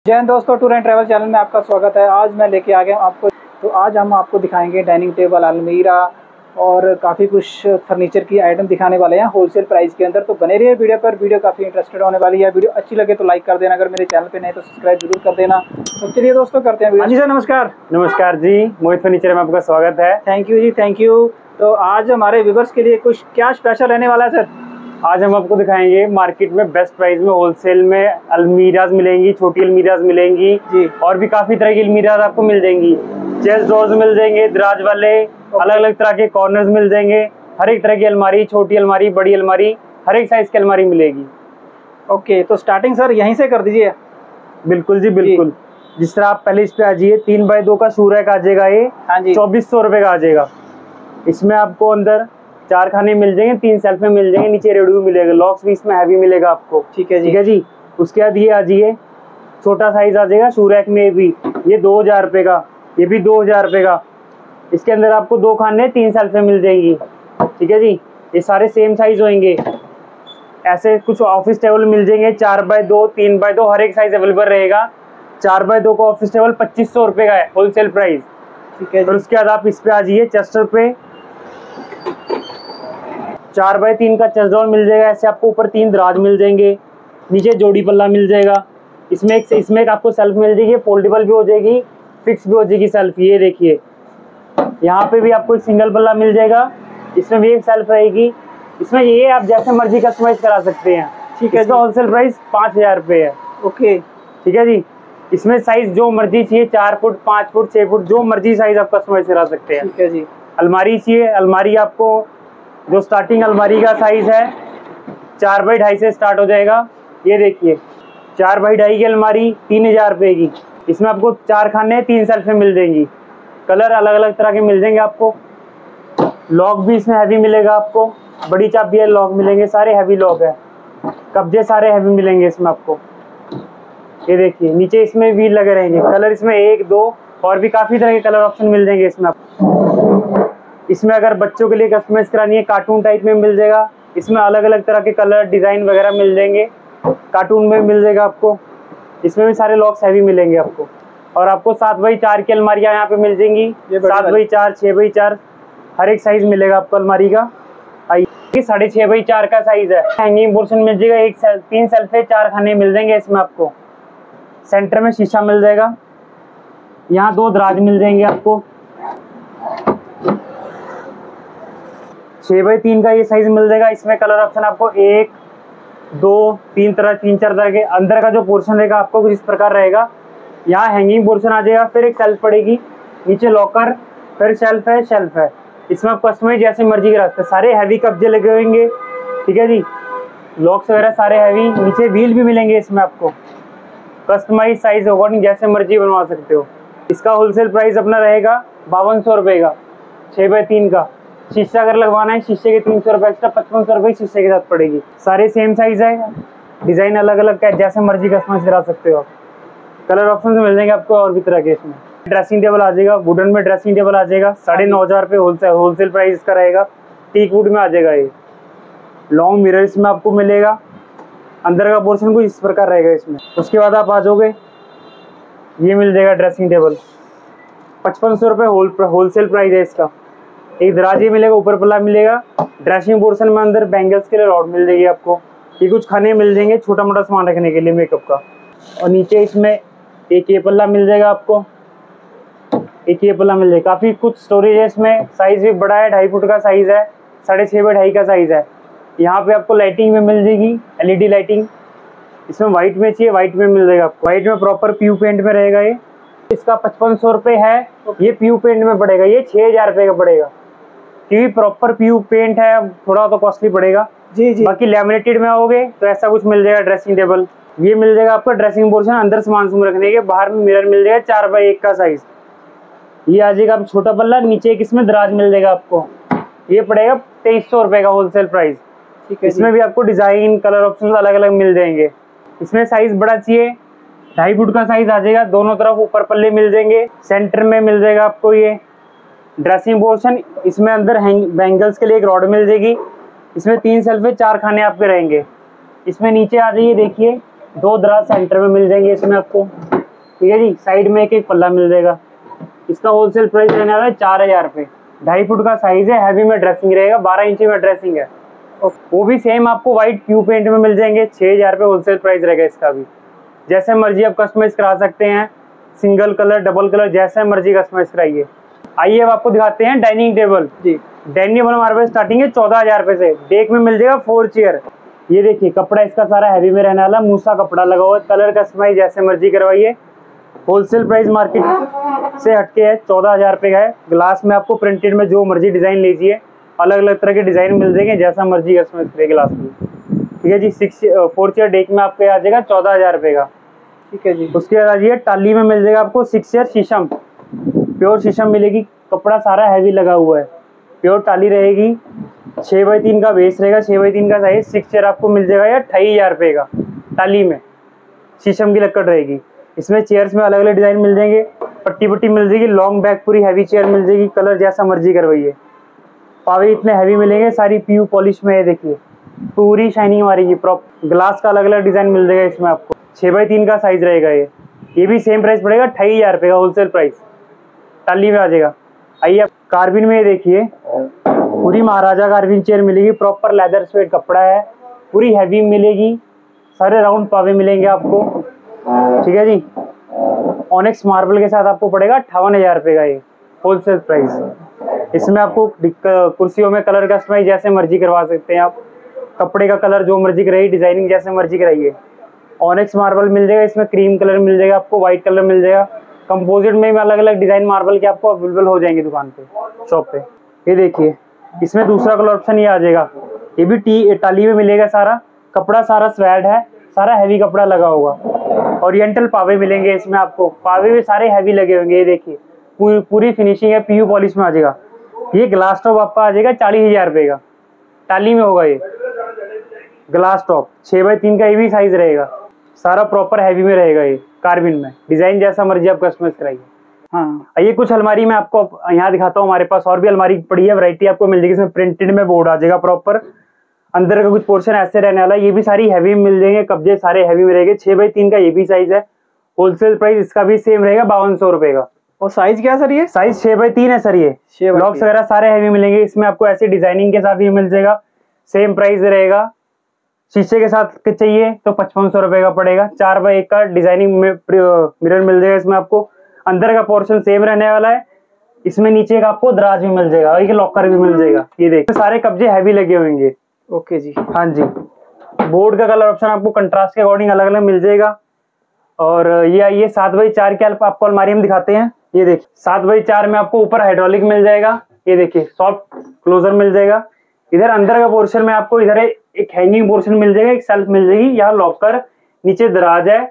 जय हिंद दोस्तों, tour and travel channel में आपका स्वागत है। आज मैं लेके आ गया हूँ आपको। तो आज हम आपको दिखाएंगे डाइनिंग टेबल, अलमीरा और काफ़ी कुछ फर्नीचर की आइटम दिखाने वाले हैं होलसेल प्राइस के अंदर। तो बने रहिए वीडियो पर। वीडियो काफ़ी इंटरेस्टेड होने वाली है। वीडियो अच्छी लगे तो लाइक कर देना, अगर मेरे चैनल पे नहीं तो सब्सक्राइब जरूर कर देना। तो चलिए दोस्तों करते हैं वीडियो। जी सर, नमस्कार। नमस्कार जी, मोहित फर्नीचर में आपका स्वागत है। Thank you ji, thank you. तो आज हमारे व्यूवर्स के लिए कुछ क्या स्पेशल रहने वाला है सर? आज हम आपको दिखाएंगे मार्केट में बेस्ट प्राइस में होलसेल में अलमीराज मिलेंगी, छोटी अलमीराज मिलेंगी जी, और भी काफ़ी तरह की अलमीराज आपको मिल जाएंगी। चेस्ट ड्रॉर्स मिल जाएंगे, दराज वाले अलग अलग तरह के कॉर्नर्स मिल जाएंगे। हर एक तरह की अलमारी, छोटी अलमारी, बड़ी अलमारी, हर एक साइज़ की अलमारी मिलेगी। ओके, तो स्टार्टिंग सर यहीं से कर दीजिए। बिल्कुल जी, बिल्कुल। जिस तरह आप पहले इस पे आ जाइए, 3x2 का शू रैक आ जाएगा। ये हाँ जी, 2400 रुपये का आ जाएगा। इसमें आपको अंदर 4 खाने मिल जाएंगे, 3 सेल्फ में मिल जाएंगे, नीचे रेडियो मिलेगा, लॉक्स भी इसमें हैवी मिलेगा आपको। ठीक है जी। ठीक है जी। उसके बाद ये आ जाइए, छोटा साइज आ जाएगा शू रैक में भी, ये 2000 रुपये का, ये भी 2000 रुपये का। इसके अंदर आपको 2 खाने 3 सेल्फ में मिल जाएंगी। ठीक है जी। ये सारे सेम साइज होंगे। ऐसे कुछ ऑफिस टेबल मिल जाएंगे, 4x2, 3x2, हर एक साइज अवेलेबल रहेगा। 4x2 का ऑफिस टेबल 2500 रुपये का है होलसेल प्राइस। ठीक है। और उसके बाद आप इस पे आ जाइए, चेस्टर पे 4x3 का चेस्ट ड्रॉर मिल जाएगा। ऐसे आपको ऊपर 3 दराज मिल जाएंगे, नीचे जोड़ी पल्ला मिल जाएगा। इसमें एक आपको सेल्फ मिल जाएगी, फोल्डेबल भी हो जाएगी, फिक्स भी हो जाएगी सेल्फ। ये देखिए, यहाँ पे भी आपको एक सिंगल पल्ला मिल जाएगा, इसमें भी एक सेल्फ रहेगी। इसमें ये आप जैसे मर्जी कस्टमाइज करा सकते हैं। ठीक है। इसका होलसेल प्राइस 5000 रुपये है। ओके, ठीक है जी। इसमें साइज जो मर्जी चाहिए, 4 फुट, 5 फुट, 6 फुट, जो मर्जी साइज आप कस्टमाइज करा सकते हैं। ठीक है जी। अलमारी चाहिए, अलमारी आपको जो स्टार्टिंग अलमारी का साइज है 4x2.5 से स्टार्ट हो जाएगा। ये देखिए, 4x2.5 की अलमारी 3000 रुपये की। इसमें आपको 4 खाने 3 सेल्फ में मिल जाएंगी। कलर अलग अलग तरह के मिल जाएंगे आपको। लॉक भी इसमें हैवी मिलेगा आपको, बड़ी चाबी है, लॉक मिलेंगे, सारे हैवी लॉक है, कब्जे सारे हैवी मिलेंगे इसमें आपको। ये देखिए, नीचे इसमें व्हील लगे रहेंगे। कलर इसमें 1, 2 और भी काफ़ी तरह के कलर ऑप्शन मिल जाएंगे इसमें आपको। इसमें अगर बच्चों के लिए कस्टमाइज करानी है, कार्टून टाइप में मिल जाएगा। इसमें अलग अलग तरह के कलर, डिज़ाइन वगैरह मिल जाएंगे, कार्टून में मिल जाएगा आपको। इसमें भी सारे लॉक्स हैवी मिलेंगे आपको। और आपको 7x4 की अलमारियाँ यहाँ पे मिल जाएंगी, 7x4, 6x4, हर एक साइज मिलेगा आपको अलमारी का। 6.5x4 का साइज है। हैंगिंग पोर्शन मिल जाएगा, 3 सेल्फ है, 4 खाने मिल जाएंगे इसमें आपको। सेंटर में शीशा मिल जाएगा, यहाँ 2 दराज मिल जाएंगे आपको। 6x3 का ये साइज मिल जाएगा। इसमें कलर ऑप्शन आपको 1, 2, 3 4 तरह के। अंदर का जो पोर्शन रहेगा आपको कुछ इस प्रकार रहेगा। यहाँ हैंगिंग पोर्शन आ जाएगा, फिर एक शेल्फ पड़ेगी, नीचे लॉकर, फिर शेल्फ है। इसमें आप कस्टमाइज जैसे मर्जी करा सकते हैं। सारे हैवी कब्जे लगे होंगे। ठीक है जी। लॉक्स वगैरह सारे हैवी, नीचे व्हील भी मिलेंगे इसमें आपको। कस्टमाइज साइज अकॉर्डिंग जैसे मर्जी बनवा सकते हो। इसका होलसेल प्राइस अपना रहेगा 5200 रुपये का, 6x3 का। शीशा अगर लगवाना है, शीशे के 300 रुपये एक्स्ट्रा, 5500 रुपये शीशे के साथ पड़ेगी। सारे सेम साइज है, डिज़ाइन अलग अलग है, जैसे मर्जी कस्टमाइज करा सकते हो आप। कलर ऑप्शन मिल जाएंगे आपको और भी तरह के। इसमें ड्रेसिंग टेबल आ जाएगा, वुडन में ड्रेसिंग टेबल आ जाएगा, 9500 रुपये होलसेल प्राइस इसका रहेगा। टीक वुड में आ जाएगा ये। लॉन्ग मिरर इसमें आपको मिलेगा, अंदर का पोर्शन कुछ इस प्रकार रहेगा इसमें। उसके बाद आप आ जाओगे, ये मिल जाएगा ड्रेसिंग टेबल, 5500 रुपये होलसेल प्राइस है इसका। एक दराज ये मिलेगा, ऊपर पल्ला मिलेगा। ड्रेसिंग पोर्शन में अंदर बैंगल्स के लिए रॉड मिल जाएगी आपको। ये कुछ खाने मिल जाएंगे, छोटा मोटा सामान रखने के लिए मेकअप का। और नीचे इसमें एक ये पल्ला मिल जाएगा आपको, एक ये पल्ला मिल जाएगा। काफ़ी कुछ स्टोरेज है इसमें। साइज़ भी बड़ा है, 2.5 फुट का साइज़ है, 6.5x2 का साइज़ है। यहाँ पे आपको लाइटिंग में मिल जाएगी, LED लाइटिंग। इसमें वाइट में चाहिए, वाइट में मिल जाएगा आपको। वाइट में प्रॉपर प्यू पेंट में रहेगा ये। इसका 5500 रुपये है। ये प्यू पेंट में पड़ेगा, ये 6000 रुपये का पड़ेगा, क्योंकि प्रॉपर प्यू पेंट है, थोड़ा तो कॉस्टली पड़ेगा जी जी। बाकी लैमिनेटेड में आओगे तो ऐसा कुछ मिल जाएगा। ड्रेसिंग टेबल ये मिल जाएगा आपको, ड्रेसिंग पोर्शन, अंदर सामान रखने के, बाहर में मिरर मिल जाएगा, 4x1 का साइज। ये आ जाएगा आप छोटा पल्ला, नीचे एक इसमें दराज मिल जाएगा आपको। ये पड़ेगा 2300 रुपये का होलसेल प्राइस। ठीक है। इसमें भी आपको डिज़ाइन, कलर ऑप्शन अलग अलग मिल जाएंगे। इसमें साइज बड़ा चाहिए, 2.5 फुट का साइज आ जाएगा। दोनों तरफ ऊपर पल्ले मिल जाएंगे, सेंटर में मिल जाएगा आपको ये ड्रेसिंग पोर्शन। इसमें अंदर बैंगल्स के लिए एक रॉड मिल जाएगी। इसमें 3 सेल्फ है, 4 खाने आपके रहेंगे। इसमें नीचे आ जाइए, देखिए दो दराज सेंटर में मिल जाएंगे इसमें आपको, ठीक है जी। साइड में एक एक पल्ला मिल जाएगा। इसका होलसेल प्राइस रहने वाला है 4000 रुपये। 2.5 फुट का साइज है, हैवी में ड्रेसिंग रहेगा, 12 इंची में ड्रेसिंग है। वो भी सेम आपको व्हाइट क्यू पेंट में मिल जाएंगे। 6000 रुपये होलसेल प्राइस रहेगा इसका भी। जैसे मर्जी आप कस्टमाइज करा सकते हैं, सिंगल कलर डबल कलर जैसे मर्जी कस्टमाइज कराइए। आइए अब आपको दिखाते हैं dining table ji. Dining table हमारे पास स्टार्टिंग है 14,000 रुपये से। डेक में मिल जाएगा 4 चेयर। ये देखिए कपड़ा इसका सारा हैवी में रहने वाला, मूसा कपड़ा लगा हुआ है। कलर कस्टमाइज जैसे मर्जी करवाइए। होलसेल प्राइस मार्केट से हटके है, 14,000 रुपये का है। ग्लास में आपको प्रिंटेड में जो मर्जी डिजाइन लीजिए, अलग अलग तरह के डिजाइन मिल जाएंगे, जैसा मर्जी कस्टमाइज करिए ग्लास में, ठीक है जी। 4 चेयर डेक में आपको आ जाएगा 14,000 रुपये का, ठीक है जी। उसके बाद आइए टाली में मिल जाएगा आपको 6 चेयर शीशम, प्योर शीशम मिलेगी। कपड़ा सारा हैवी लगा हुआ है, प्योर टाली रहेगी। 6x3 का बेस रहेगा, 6x3 का साइज। 6 चेयर आपको मिल जाएगा या 28,000 रुपये का। टाली में शीशम की लक्कड़ रहेगी। इसमें चेयर्स में अलग अलग डिजाइन मिल जाएंगे, पट्टी पट्टी मिल जाएगी, लॉन्ग बैक पूरी हैवी चेयर मिल जाएगी। कलर जैसा मर्जी करवाइए। पावे इतने हैवी मिलेंगे, सारी पीयू पॉलिश में है, देखिए पूरी शाइनिंग मारेगी। प्रॉपर ग्लास का अलग अलग डिजाइन मिल जाएगा इसमें आपको। 6x3 का साइज रहेगा ये भी सेम प्राइस पड़ेगा 28,000 रुपये का होलसेल प्राइस। टाली में आ जाएगा। आइए आप कार्बिन में देखिए, पूरी महाराजा कार्बिन चेयर मिलेगी। प्रॉपर लेदर स्वेट कपड़ा है, पूरी हैवी मिलेगी। सारे राउंड पावे मिलेंगे आपको, ठीक है जी। ऑनिक्स मार्बल के साथ आपको पड़ेगा 58,000 रुपये का ये होलसेल प्राइस। इसमें आपको कुर्सियों में कलर कस्टमाइज जैसे मर्जी करवा सकते हैं आप। कपड़े का कलर जो मर्जी कराइए, डिजाइनिंग जैसे मर्जी कराइए। ऑनिक्स मार्बल मिल जाएगा इसमें, क्रीम कलर मिल जाएगा आपको, व्हाइट कलर मिल जाएगा। कंपोजिट में भी अलग अलग डिजाइन मार्बल के आपको अवेलेबल हो जाएंगे दुकान पे, शॉप पे। ये देखिए इसमें दूसरा कलर ऑप्शन ये आ जाएगा। ये भी टाली में मिलेगा। सारा कपड़ा सारा स्वेड है, सारा हैवी कपड़ा लगा होगा। ओरिएंटल पावे मिलेंगे इसमें आपको। पावे भी सारे हैवी लगे होंगे। ये देखिए पूरी फिनिशिंग है, पीयू पॉलिश में आ जाएगा। ये ग्लास टॉप आपका आ जाएगा 40,000 रुपये का। टाली में होगा ये ग्लास टॉप। 6x3 का ये भी साइज रहेगा। सारा प्रॉपर हैवी में रहेगा ये कार्बिन में। डिजाइन जैसा मर्जी आप कस्टमाइज कराइए। हाँ, ये कुछ अलमारी में आपको यहाँ दिखाता हूँ। हमारे पास और भी अलमारी पड़ी है, वैरायटी आपको मिल जाएगी। इसमें प्रिंटेड में बोर्ड आ जाएगा प्रॉपर। अंदर का कुछ पोर्शन ऐसे रहने वाला है। ये भी सारी हैवी मिल जाएंगे, कब्जे सारे हैवी में रहेंगे। 6x3 का ये भी साइज है। होलसेल प्राइस इसका भी सेम रहेगा 5200 रुपये का। और साइज क्या सर? ये साइज 6x3 है सर। ये लॉक्स वगैरह सारे हैवी मिलेंगे। इसमें आपको ऐसी डिजाइनिंग के साथ भी मिल जाएगा, सेम प्राइस रहेगा। शीशे के साथ चाहिए तो 5500 रुपये का पड़ेगा। 4x1 का डिजाइनिंग मिरर मिल जाएगा इसमें आपको। अंदर का पोर्शन सेम रहने वाला है। इसमें नीचे का आपको दराज भी मिल जाएगा, एक लॉकर भी मिल जाएगा। ये देखिए सारे कब्जे हैवी लगे होंगे। ओके जी, हाँ जी। बोर्ड का कलर ऑप्शन आपको कंट्रास्ट के अकॉर्डिंग अलग अलग मिल जाएगा। और ये आइए 7x4 के आपको अलमारी में दिखाते हैं। ये देखिए 7x4 में आपको ऊपर हाइड्रोलिक मिल जाएगा। ये देखिए सॉफ्ट क्लोजर मिल जाएगा। इधर अंदर का पोर्शन में आपको इधर एक हैंगिंग पोर्शन मिल जाएगा, एक सेल्फ मिल जाएगी। यहाँ लॉकर, नीचे दराज है।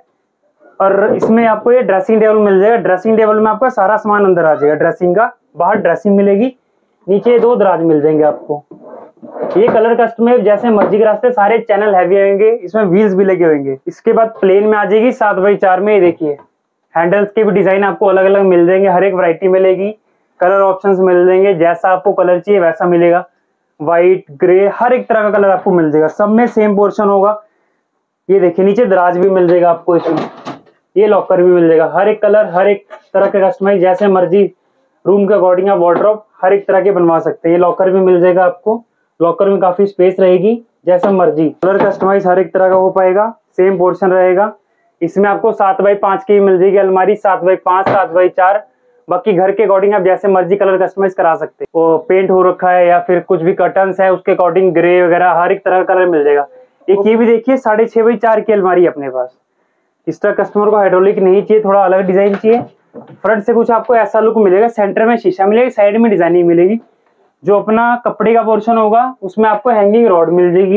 और इसमें आपको ये ड्रेसिंग टेबल मिल जाएगा। ड्रेसिंग टेबल में आपका सारा सामान अंदर आ जाएगा ड्रेसिंग का। बाहर ड्रेसिंग मिलेगी, नीचे 2 दराज मिल जाएंगे आपको। ये कलर कस्टमाइज जैसे मर्जी के रास्ते, सारे चैनल हैवी होंगे। इसमें व्हील्स भी लगे होंगे। इसके बाद प्लेन में आ जाएगी 7x4 में। ये देखिए हैंडल्स के भी डिजाइन आपको अलग अलग मिल जाएंगे, हर एक वैरायटी मिलेगी। कलर ऑप्शंस मिल जाएंगे, जैसा आपको कलर चाहिए वैसा मिलेगा। व्हाइट, ग्रे, हर एक तरह का कलर आपको मिल जाएगा। सब में सेम पोर्शन होगा। ये देखिए नीचे दराज भी मिल जाएगा आपको इसमें। ये लॉकर भी मिल जाएगा। हर एक कलर, हर एक तरह के कस्टमाइज जैसे मर्जी रूम के अकॉर्डिंग आप वार्डरोब हर एक तरह के बनवा सकते हैं। ये लॉकर भी मिल जाएगा आपको। लॉकर में काफी स्पेस रहेगी, जैसा मर्जी कलर कस्टमाइज हर एक तरह का हो पाएगा। सेम पोर्शन रहेगा। इसमें आपको 7x5 की मिल जाएगी अलमारी, 7x5, 7x4। बाकी घर के अकॉर्डिंग आप जैसे मर्जी कलर कस्टमाइज करा सकते हैं। वो पेंट हो रखा है या फिर कुछ भी कर्टन्स है उसके अकॉर्डिंग ग्रे वगैरह हर एक तरह का कलर मिल जाएगा। एक ये भी देखिए 6.5x4 की अलमारी अपने पास। इस तरह कस्टमर को हाइड्रोलिक नहीं चाहिए, थोड़ा अलग डिजाइन चाहिए। फ्रंट से कुछ आपको ऐसा लुक मिलेगा। सेंटर में शीशा मिलेगा, साइड में डिजाइनिंग मिलेगी। जो अपना कपड़े का पोर्शन होगा उसमें आपको हैंगिंग रॉड मिल जाएगी।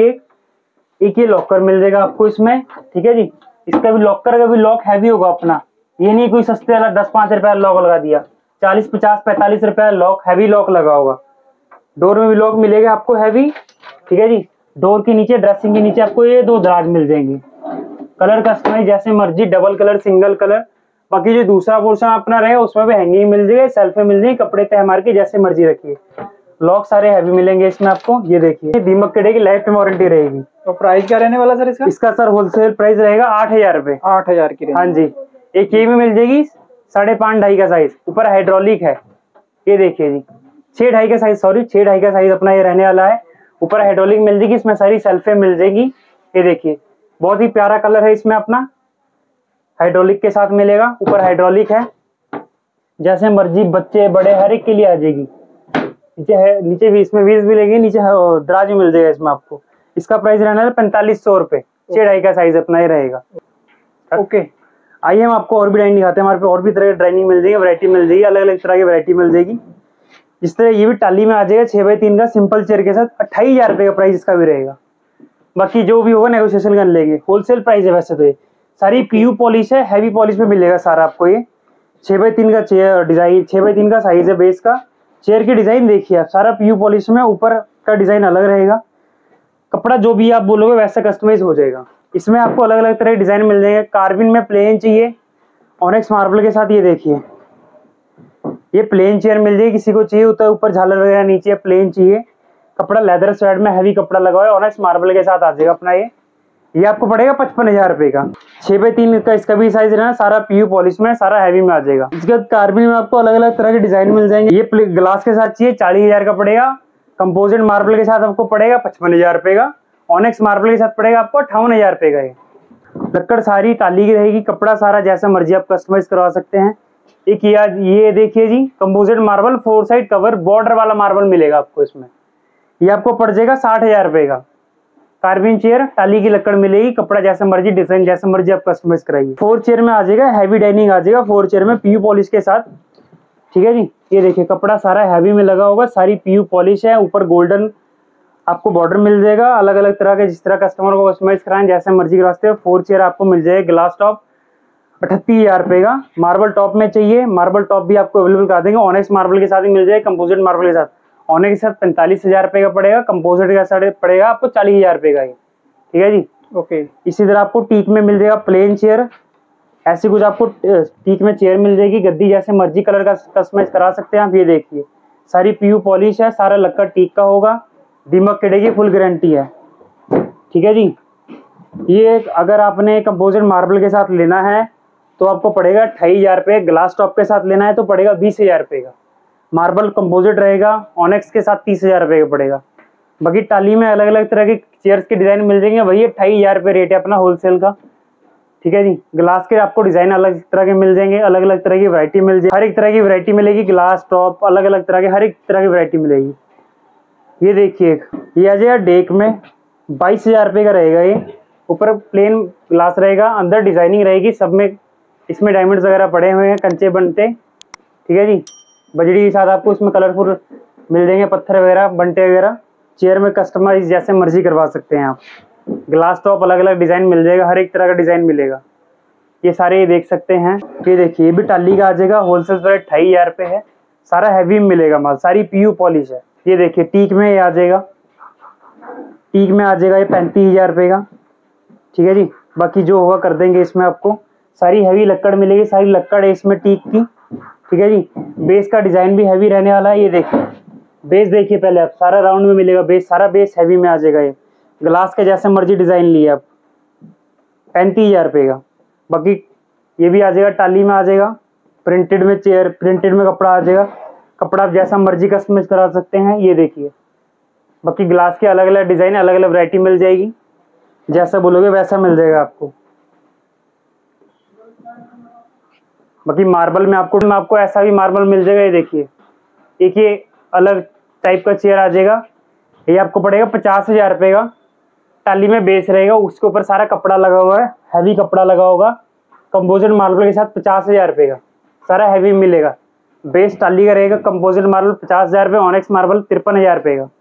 एक ये लॉकर मिल जाएगा आपको इसमें, ठीक है जी। इसका भी लॉकर का भी लॉक हैवी होगा अपना। ये नहीं कोई सस्ते वाला 10-5 रुपए लॉक लगा दिया। 40, 50, 45 रुपए लॉक, हैवी लॉक लगा होगा। डोर में भी लॉक मिलेगा आपको हैवी, ठीक है जी। डोर के नीचे, ड्रेसिंग के नीचे आपको ये 2 दराज मिल जाएंगे। कलर कस्टमाइज जैसे मर्जी, डबल कलर, सिंगल कलर। बाकी जो दूसरा पोर्शन अपना रहेगा उसमें भी हैंगिंग मिल जाएगी, सेल्फ में मिल जाएगी। कपड़े तय मार के जैसे मर्जी रखिए। लॉक सारे हैवी मिलेंगे इसमें आपको। ये देखिए दीमक किडे की लाइफ टाइम वारंटी रहेगी। तो प्राइस क्या रहने वाला सर इसका? इसका सर होलसेल प्राइस रहेगा 8,000 रुपए। 8,000 की। हाँ जी। एक ये भी मिल जाएगी 5.5 ढाई का साइज, ऊपर हाइड्रोलिक है। ये देखिए जी 6 ढाई का साइज, सॉरी 6 ढाई का साइज अपना ये रहने वाला है। ऊपर हाइड्रोलिक मिल जाएगी, इसमें सारी सेल्फे मिल जाएगी। ये देखिए बहुत ही प्यारा कलर है इसमें अपना, हाइड्रोलिक के साथ मिलेगा। ऊपर हाइड्रोलिक है, जैसे मर्जी बच्चे बड़े हर एक के लिए आ जाएगी। नीचे है, नीचे भी इसमें व्हील्स भी लेंगे, नीचे दराज भी मिल जाएगा इसमें आपको। इसका प्राइस रहना है 4500 रुपए। 6 ढाई का साइज अपना ही रहेगा। ओके आइए हम आपको और भी डाइनिंग दिखाते हैं। हमारे पे और भी तरह की डाइनिंग मिल जाएगी, वैरायटी मिल जाएगी, अलग अलग तरह की वैरायटी मिल जाएगी। इस तरह ये भी टाली में आ जाएगा 6x3 का सिंपल चेयर के साथ। 28,000 रुपए का प्राइस इसका भी रहेगा। बाकी जो भी होगा नेगोशिएशन कर लेंगे। होलसेल प्राइस है वैसे तो। ये सारी पीयू पॉलिश है, हैवी पॉलिश में मिलेगा सारा आपको। ये 6x3 का चेयर डिजाइन, 6x3 का साइज है बेस का। चेयर की डिजाइन देखिए आप, सारा पीयू पॉलिश में, ऊपर का डिजाइन अलग रहेगा। कपड़ा जो भी आप बोलोगे वैसा कस्टमाइज हो जाएगा। इसमें आपको अलग अलग तरह के डिजाइन मिल जाएंगे। कार्बिन में प्लेन चाहिए ऑनेक्स मार्बल के साथ। ये देखिए ये प्लेन चेयर मिल जाएगी, किसी को चाहिए होता है ऊपर झालर वगैरह, नीचे प्लेन चाहिए। कपड़ा लेदर स्वेड में हैवी कपड़ा लगा हुआ है, ऑनेक्स मार्बल के साथ आ जाएगा अपना। ये आपको पड़ेगा 55,000 रुपए का। 6x3 का इसका भी साइज रहना, सारा पीयू पॉलिश में, सारा हैवी में आ जाएगा। इसके बाद कार्बिन में आपको अलग अलग तरह के डिजाइन मिल जाएंगे। ये ग्लास के साथ चाहिए 40,000 का पड़ेगा। कंपोजिट मार्बल के साथ आपको पड़ेगा 55,000 रुपए का। ऑनेक्स मार्बल के साथ पड़ेगा आपको 58,000 रुपए का। ये लक्कड़ सारी टाली की रहेगी, कपड़ा सारा जैसा मर्जी आप कस्टमाइज करवा सकते हैं। एक ये देखिए जी composite marble 4 side cover border वाला मार्बल मिलेगा आपको इसमें। ये आपको पड़ जाएगा 60,000 रुपए का। कार्बिन चेयर टाली की लकड़ मिलेगी, कपड़ा जैसा मर्जी, डिजाइन जैसा मर्जी आप कस्टमाइज कराइए। 4 चेयर में आ जाएगा, हैवी डाइनिंग आ जाएगा 4 चेयर में पीयू पॉलिश के साथ। ठीक है जी। ये देखिए कपड़ा सारा हैवी में लगा होगा, सारी पीयू पॉलिश है। ऊपर गोल्डन आपको बॉर्डर मिल जाएगा, अलग अलग तरह के, जिस तरह कस्टमर को कस्टमाइज कराएं जैसे मर्जी के रास्ते। 4 चेयर आपको मिल जाएगा ग्लास टॉप 38,000 रुपए का। मार्बल टॉप में चाहिए, मार्बल टॉप भी आपको अवेलेबल करा देंगे। ऑनेक्स मार्बल के साथ ही मिल जाएगा, कंपोजिट मार्बल के साथ। ऑनेक्स के साथ 45,000 रुपए का पड़ेगा, कंपोजिट के साथ पड़ेगा आपको 40,000 रुपए का। ठीक है जी। ओके इसी तरह आपको टीक में मिल जाएगा प्लेन चेयर, ऐसी कुछ आपको टीक में चेयर मिल जाएगी। गद्दी जैसे मर्जी कलर का कस्टमाइज करा सकते हैं आप। ये देखिए सारी पीयू पॉलिश है, सारा लक्कड़ टीक का होगा, दीमक किडे की फुल गारंटी है। ठीक है जी। ये अगर आपने कंपोजिट मार्बल के साथ लेना है तो आपको पड़ेगा 28,000 रुपये। ग्लास टॉप के साथ लेना है तो पड़ेगा 20,000 रुपये का। मार्बल कंपोजिट रहेगा ऑनेक्स के साथ 30,000 रुपये का पड़ेगा। बाकी टाली में अलग अलग तरह की चेयर्स के डिजाइन मिल जाएंगे, वही 28,000 रुपये रेट है अपना होलसेल का। ठीक है जी। ग्लास के आपको डिजाइन अलग तरह के मिल जाएंगे, अलग अलग तरह की वैरायटी मिल जाएगी, हर एक तरह की वैरायटी मिलेगी। ग्लास टॉप अलग अलग तरह के, हर एक तरह की वैरायटी मिलेगी। ये देखिए ये आ जाएगा डेक में 22,000 रुपये का रहेगा। ये ऊपर प्लेन ग्लास रहेगा, अंदर डिजाइनिंग रहेगी, सब में इसमें डायमंड्स वगैरह पड़े हुए हैं, कंचे बनते। ठीक है जी। बजड़ी के साथ आपको इसमें कलरफुल मिल जाएंगे, पत्थर वगैरह बंटे वगैरह। चेयर में कस्टमाइज जैसे मर्जी करवा सकते हैं आप। ग्लास टॉप अलग अलग डिजाइन मिल जाएगा, हर एक तरह का डिजाइन मिलेगा। ये सारे ये देख सकते हैं। ये देखिए ये भी टाली का आ जाएगा, होलसेल रेट 28,000 रुपये है। सारा हैवी मिलेगा माल, सारी पीयू पॉलिश है। ये देखिए टीक में ये आ जाएगा, टीक में आ जाएगा ये 35,000 रुपये का। ठीक है जी। बाकी जो होगा कर देंगे इसमें आपको। सारी हैवी लक्कड़ मिलेगी, सारी लक्कड़ है इसमें टीक की। ठीक है जी। बेस का डिजाइन भी हैवी रहने वाला है। ये देखिए बेस देखिए पहले आप, सारा राउंड में मिलेगा बेस, सारा बेस हैवी में आ जाएगा। ये ग्लास के जैसे मर्जी डिजाइन लिए आप, 35,000 रुपये का। बाकी ये भी आ जाएगा, टाली में आ जाएगा, प्रिंटेड में चेयर, प्रिंटेड में कपड़ा आ जाएगा। कपड़ा आप जैसा मर्जी कस्टमाइज करा सकते हैं। ये देखिए बाकी ग्लास के अलग अलग डिजाइन, अलग अलग वैरायटी मिल जाएगी, जैसा बोलोगे वैसा मिल जाएगा आपको। बाकी मार्बल में आपको ऐसा भी मार्बल मिल जाएगा। ये देखिए एक ये अलग टाइप का चेयर आ जाएगा, ये आपको पड़ेगा 50,000 रुपये का। टाली में बेस रहेगा, उसके ऊपर सारा कपड़ा लगा हुआ है, हैवी कपड़ा लगा होगा, कंपोजिट मार्बल के साथ 50,000 रुपये का सारा हैवी मिलेगा। बेस टाली का रहेगा, कंपोजिट मार्बल 50,000 रुपये, ऑनेक्स मार्बल 53,000 रुपये का।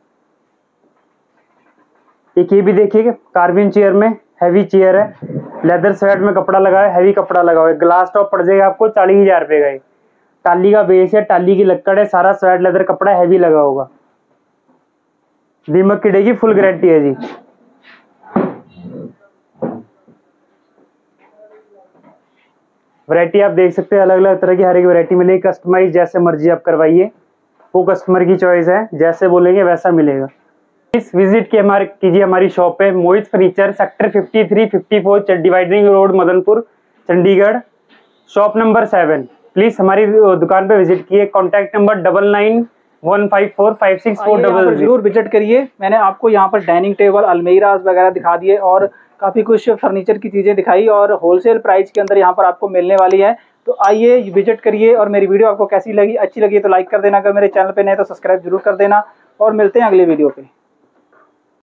एक ये भी देखिए कार्बिन चेयर में हैवी चेयर है, लेदर स्वेड में कपड़ा लगा है, हैवी कपड़ा लगा हुआ है। ग्लास टॉप पड़ जाएगा आपको 40,000 रुपये का। टाली का बेस है, टाली की लक्कड़ है, सारा स्वेड लेदर कपड़ा हैवी लगा होगा। दीमक किडे की फुल गारंटी है जी। वैरायटी आप देख सकते हैं, अलग अलग तरह की हर एक वैरायटी मिलेगी, कस्टमाइज जैसे मर्जी आप करवाइए। वो कस्टमर की चॉइस है, जैसे बोलेंगे वैसा मिलेगा। इस विजिट कीजिए हमारी शॉप पे, Mohit furniture, sector 53, 54 dividing road, Madanpur, Chandigarh, shop number 7। Please हमारी दुकान पे विजिट कीजिए। Contact number 9915456400। जरूर विजिट करिए। मैंने आपको यहाँ पर डाइनिंग टेबल, अलमीरा वगैरह दिखा दिए और काफ़ी कुछ फर्नीचर की चीज़ें दिखाई और होलसेल प्राइस के अंदर यहाँ पर आपको मिलने वाली है। तो आइए विजिट करिए। और मेरी वीडियो आपको कैसी लगी, अच्छी लगी तो लाइक कर देना। अगर मेरे चैनल पे नए तो सब्सक्राइब जरूर कर देना और मिलते हैं अगली वीडियो पे।